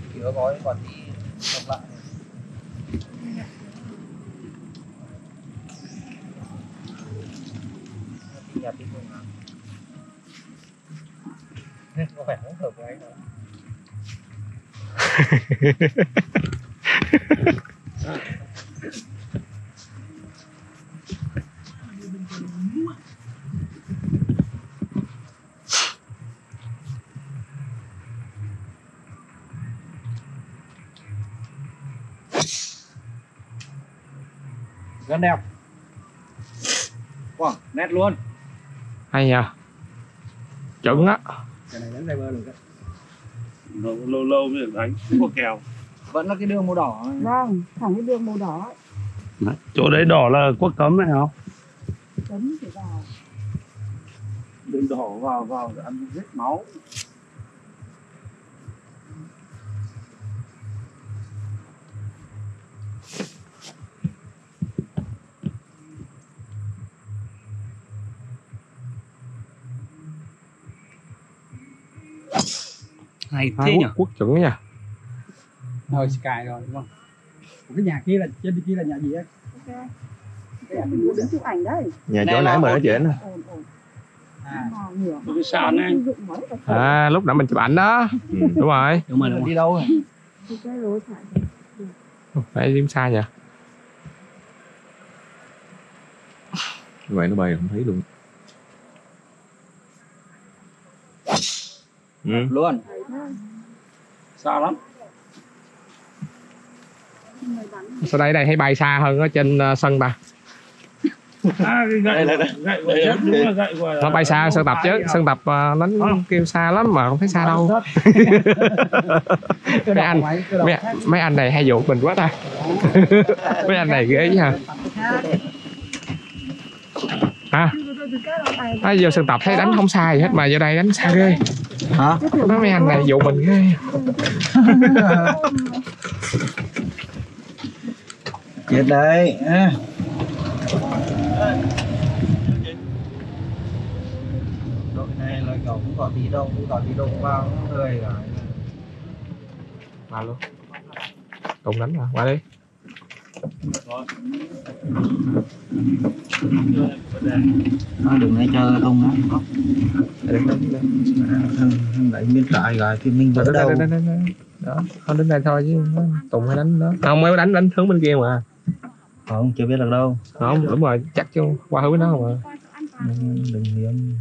Chưa có còn đi đọc lại. Nhặt đi cùng à? Có vẻ không hợp với anh đâu. Rất đẹp. Wow, nét luôn. Hay nha. Chuẩn á. Cái này đánh driver được đấy. Lâu mới được đánh, không có kèo. Vẫn là cái đường màu đỏ. Vâng, thẳng cái đường màu đỏ. Đấy, chỗ đấy đỏ là quốc cấm này không? Cấm thì vào. Đường đỏ vào ăn giết máu. Hay thế nhỉ? Quốc chuẩn nha. Rồi Sky rồi đúng không? Cái nhà kia là trên kia là nhà gì ấy? Ok. Mình đứng chụp ảnh đấy. Nhà chỗ nãy mà nói chuyện á. Ổn. À, Cái sàn này. À, lúc nãy mình chụp ảnh đó. Đúng rồi. đúng rồi. Đi đâu rồi? Cái lối phải. Phải đi xa nhỉ? Vậy nó bay không thấy luôn. Luôn. Xa lắm. Sau đây hay bay xa hơn ở trên sân ta. À, cái gậy đây, đúng là gậy của Nó bay xa sân tập chứ, sân tập đánh kêu xa lắm mà không thấy xa đâu. mấy anh này hay dụ mình quá ta. Mấy anh này ghê ha. Hả? Vô sân tập thấy đánh không xa gì hết mà vô đây đánh xa ghê. Hả? Mấy anh này dụ mình ghê. Chết đấy. Đội này là kiểu cũng có tí đông vào người cả. Vào luôn. Tùng đánh mà, qua đi. Đừng ngay chờ Tùng đó. Đánh bên trái rồi thì mình vẫn đâu. Đó, không đứng đây thôi chứ Tùng hay đánh đó. Không, mới đánh hướng bên kia mà. Không, chưa biết được đâu. Không, đúng rồi, chắc chứ qua hướng nó mà. Đừng hiếm.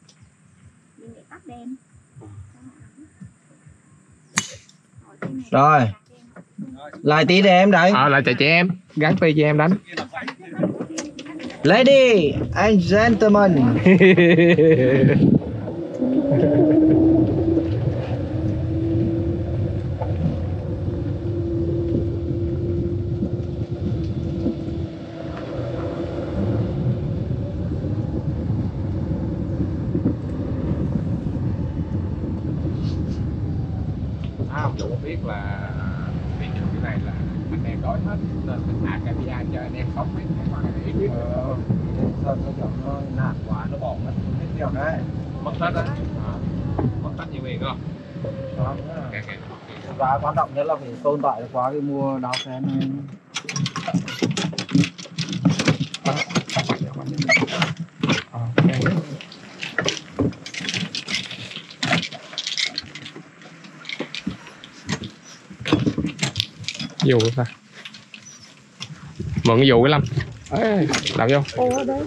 Rồi. Lại tí để em đánh. Lại chạy chị em, gắn tay cho em đánh. Lady and gentlemen. Chủ biết là cái này là anh em đói hết nên mình hạ camera cho anh em sống mấy cái ngoài này biết. Sao nó nạt quá nó bỏ mất hết điều đấy. Mất hết á. Mất hết nhiều tiền không? Và quan trọng nhất là phải tồn tại được quá cái mua đào phén này. Dù ta mượn cái dù cái Lâm làm vô. Đấy.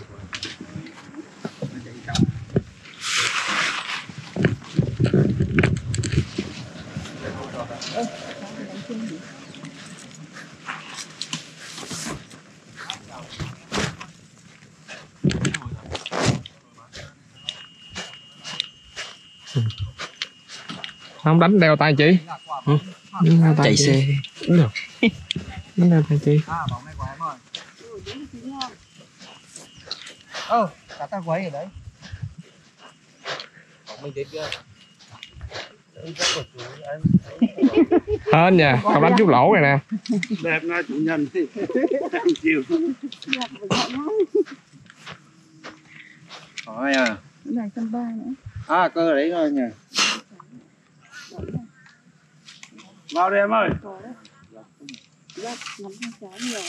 Không đánh đeo tay chị. Chạy xe. Được. Đánh đeo tay chị. Bóng này của em rồi. Cá ta quấy ở đấy. Bóng mình đến kia. Hên nha, không đánh chút lỗ này nè. Đẹp ngay chủ nhân thì em chịu. Hỏi à. Này sân ba nữa. À cơ ở đấy rồi nhỉ. Vào đây em ơi. Có đấy. Dạ, ngắm con trái nhiều.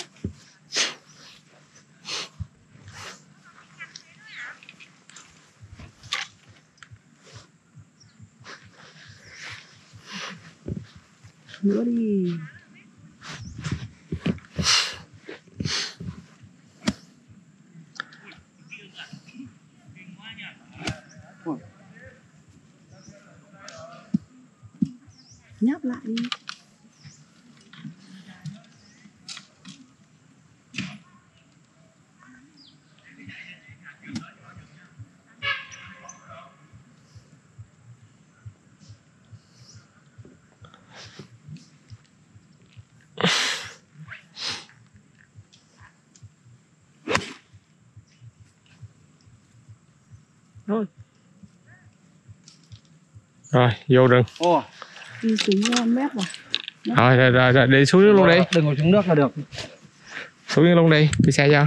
Nữa đi. Nháp lại đi. Thôi. Rồi vô rừng. Ồ, Đi xuống mép rồi. Rồi đi xuống nước luôn đi. đừng có xuống nước là được. Xuống nước luôn đi xe cho.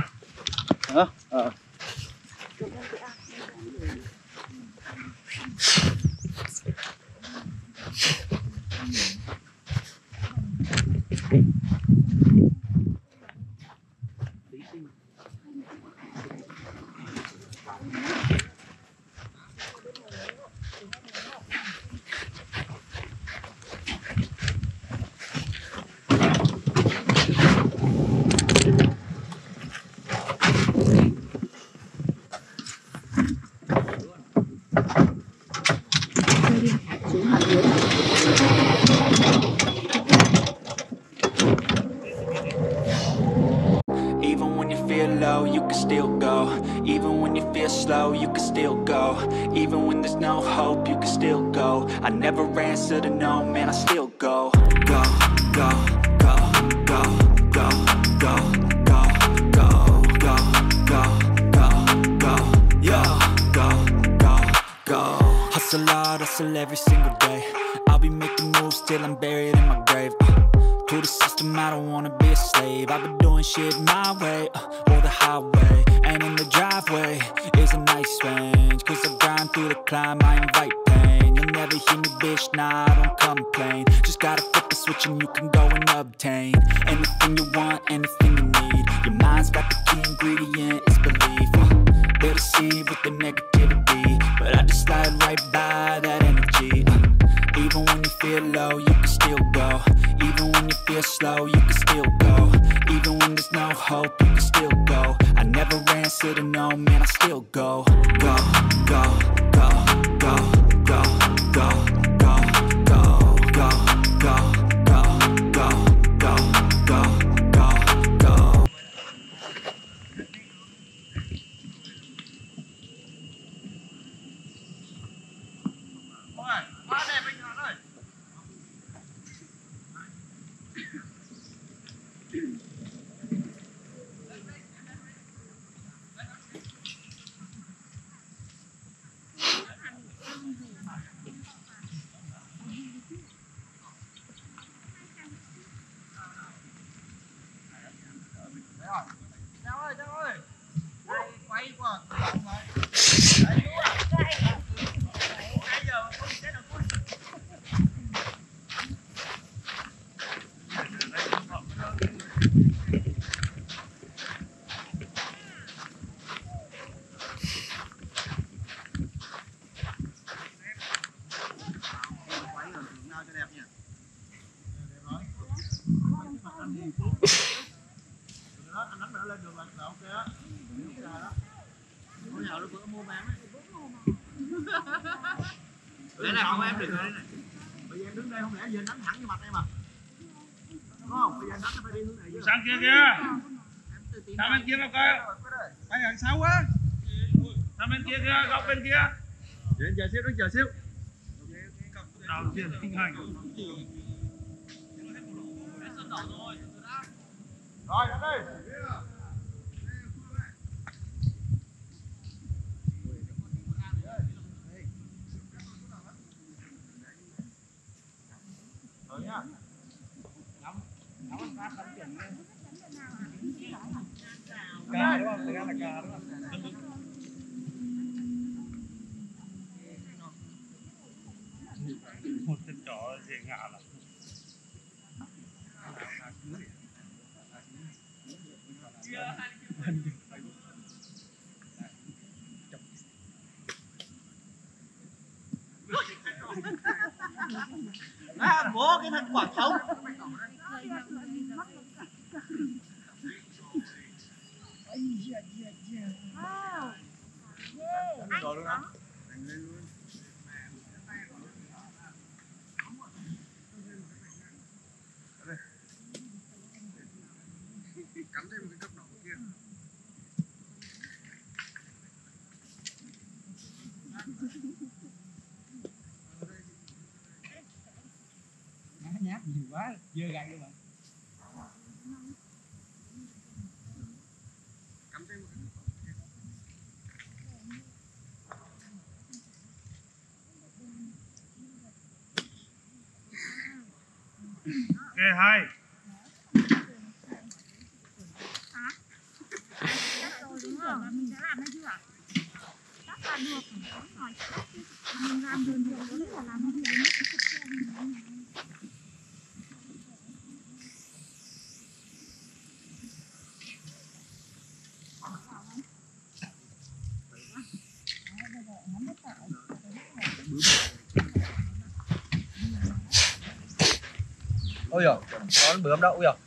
Even when you feel low, you can still go. Even when you feel slow, you can still go. Even when there's no hope, you can still go. I never answer to no, man, I still go. Go, go, go, go, go, go, go, go, go, go, go, go, yo, go, go, go. Hustle hard, hustle every single day. I'll be making moves till I'm buried in my grave. To the system, I don't wanna be a slave. I've been doing shit my way, or the highway. And in the driveway is a nice range. Cause I grind through the climb, I invite pain. You'll never hear me, bitch, nah, I don't complain. Just gotta flip the switch and you can go and obtain anything you want, anything you need. Your mind's got the key ingredient, it's belief. They'll deceive with the negativity, but I just slide right by that energy. Even when you feel low, you can still go. Even when you feel slow, you can still go. Even when there's no hope, you can still go. I never answer to no, man, I still go. Go, go, go, go, go, go, go, go, go, go, go, go, go, go, go, go. Đây này, không em được rồi đây này. Bây giờ em đứng đây không lẽ giờ đánh thẳng vô mặt em à? Đúng không? Bây giờ đánh nó phải đi hướng này chứ. Sang kia kìa. Sang bên kia đâu coi. Anh gần sáu quá. Sang bên kia kìa, góc bên kia. Chờ xíu, đứng chờ xíu. Đầu tiên kinh hành. Rồi, đánh đi. Ca đúng không? Thực ra là ca đúng không? Một chân chó dễ ngã lắm. Bố cái thằng quả thống. Cắm thêm một cái cấp độ kia. Nhát nhiều quá, dơ gay luôn mà. Cắm thêm một cái cấp độ kia. Ok hai. Mình đã làm hay chưa? Chắc là được. Rồi. Mình làm được nhiều đấy là làm được. Ôi giời, con bướm đậu rồi.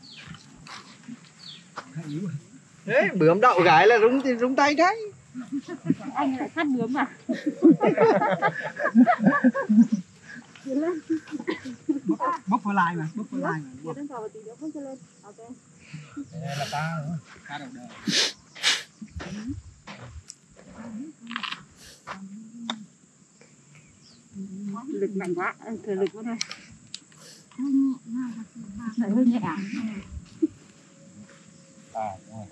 Thế bướm đậu gái là rung tay đấy. Anh lại sát bướm à? Bốc vào lại mà, bốc vào lại mà. Giờ đến vào tí nữa không cho lên. Ok. Đây là ta đúng không? Ta đầu đời. Lực mạnh quá, thời lực quá thôi. Phải hơi nhẹ. Rồi.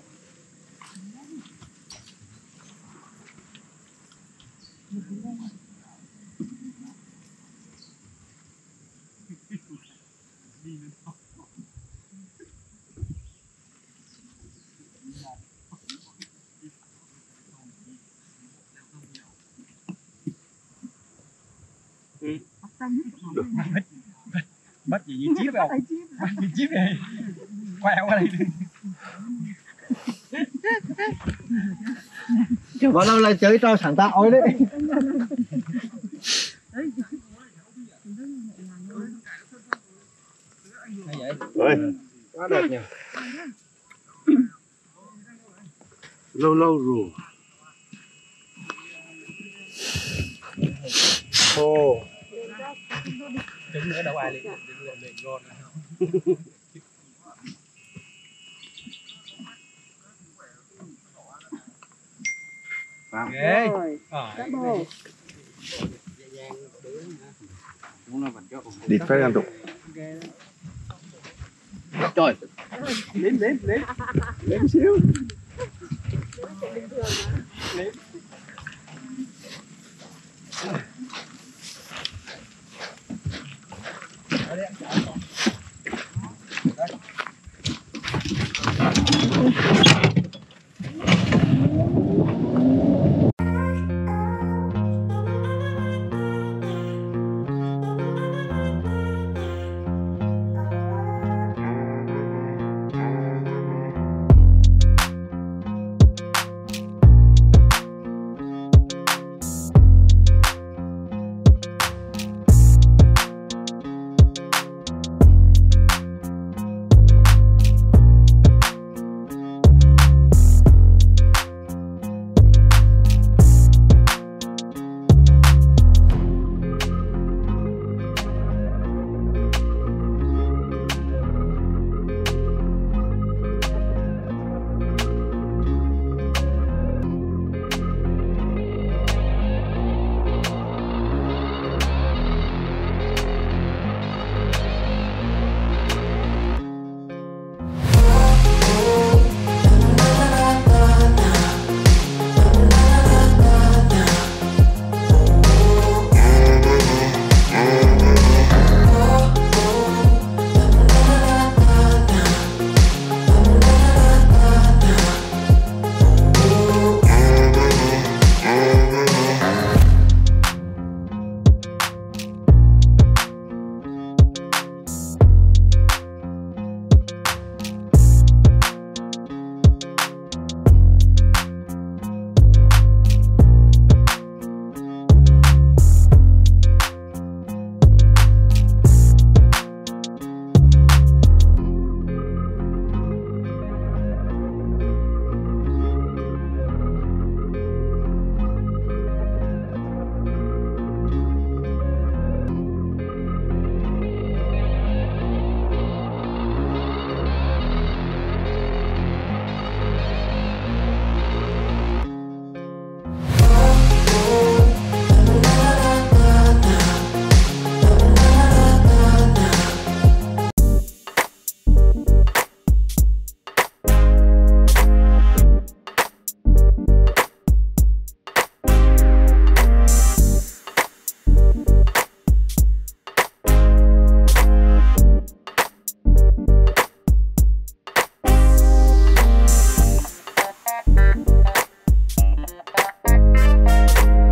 Mất gì như chip không? Mất gì chip này. Quẹo qua đây. Bao lâu là chơi trò sáng tạo đấy. Ơi, quá đẹp nhỉ. Lâu rồi. Ồ. Trứng nữa đâu ai lên ngon. Rồi. Double. Địt phải ăn tục. Trời. Lên xíu. Lên.